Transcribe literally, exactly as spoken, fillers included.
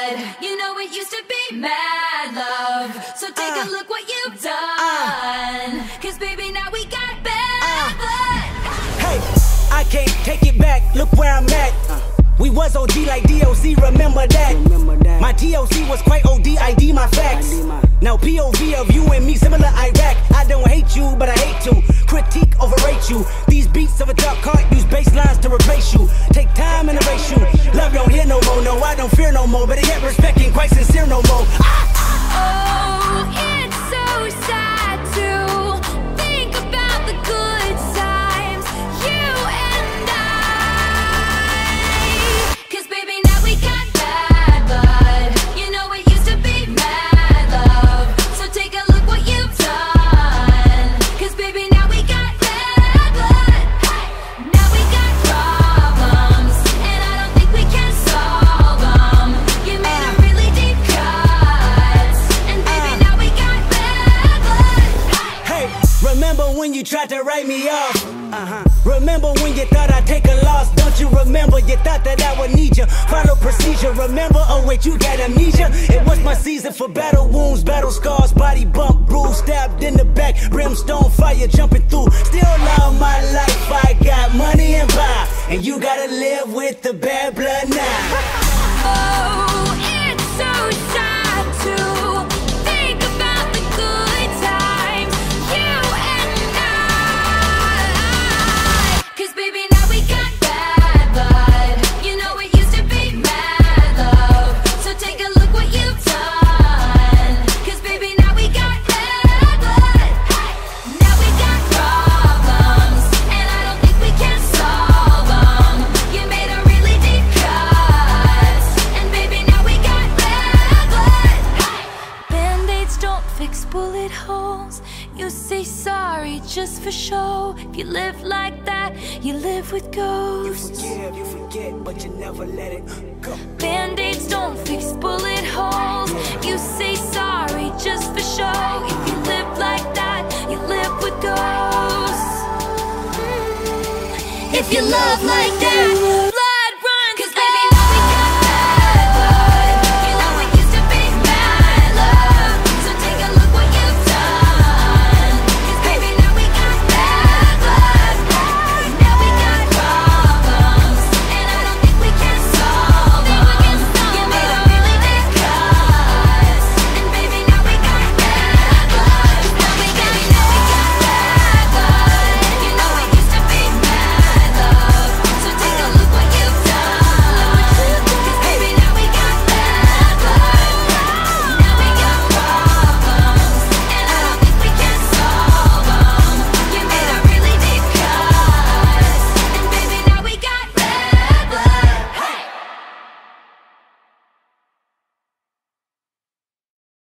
blood. You know it used to be mad love, so take uh, a look what you've done. uh, Cause baby now we got bad uh, blood. Hey, I can't take it back, look where I'm at. uh, We was O G like D O C, remember that. remember that My D O C was quite O D, I D my facts. My... Now P O V of you and me, similar Iraq. I don't hate you, but I hate to critique, overrate you. These beats of a dark heart use bass lines to replace you. Take time and erase you. Love don't hear no more, no, I don't fear no more. But I get respect ain't quite sincere no more. ah! Oh, it's so sad to think about the good times, you and I. Cause baby now we got bad blood. You know it used to be mad love, so take a look what you've done. Cause baby now we got bad blood. Now we got problems, and I don't think we can solve them. You made a really deep cut, and baby now we got bad blood. Hey, remember when you tried to write me off? Uh-huh. Remember when you thought I'd take a loss? Don't you remember? You thought that I would need you. Follow procedure, remember? Oh wait, you got amnesia. It was my season for battle wounds, battle scars, body bump, bruise, stabbed in the back, brimstone fire jumping through. Still love my life, I got money and power, and you gotta live with the bad blood now. Oh, it's so sad to think about the good times, you and I. Cause baby now we got bad blood. You know it used to be mad love, so take a look what you've done. Cause baby now we got bad blood. Now we got problems, and I don't think we can solve them. You made a really deep cut, and baby now we got bad blood. Band-aids don't fix bullet holes. You say sorry just for show. If you live like that, you live with You ghosts. forgive, you forget, but you never let it go. Band-aids don't fix bullet holes. You say sorry just for show. If you live like that, you live with ghosts. Mm. If you love like that,